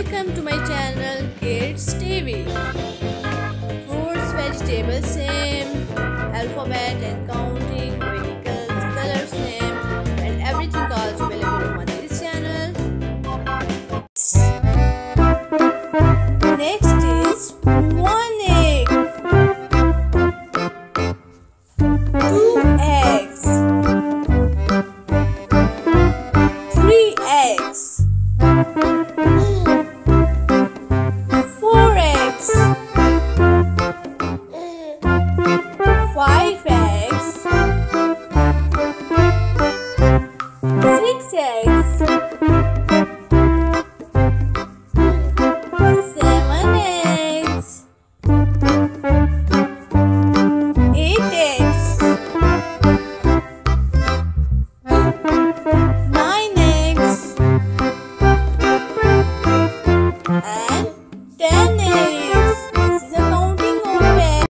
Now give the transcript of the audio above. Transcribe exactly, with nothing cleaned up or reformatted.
Welcome to my channel Kids T V. Fruits, vegetables, same, alphabet and counting, vehicles, colors, names, and everything also available on this channel. Next is one egg, two eggs, three eggs, four eggs, five eggs, six eggs, seven eggs, eight eggs, nine eggs, and ten